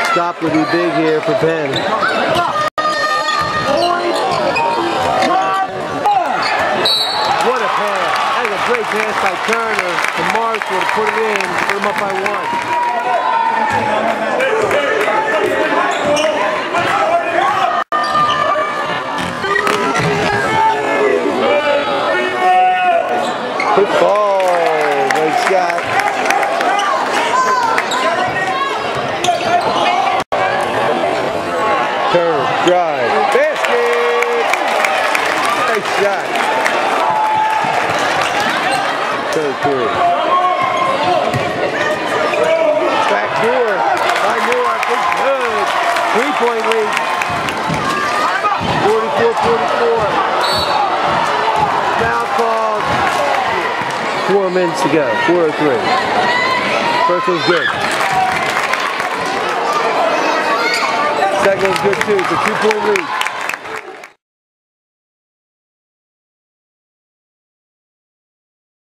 stop would be big here for Penn. What a pass. That was a great pass by Turner. The Marks would have put it in, put them up by 1. Good ball. Good shot. Turner, drive. Basket! Nice shot. Third three. Back door. By Newark. It's good. 3-point lead. 44-44. Foul called. 4 minutes to go. 4:03. First one's good. Second one's good too. It's a 2-point lead.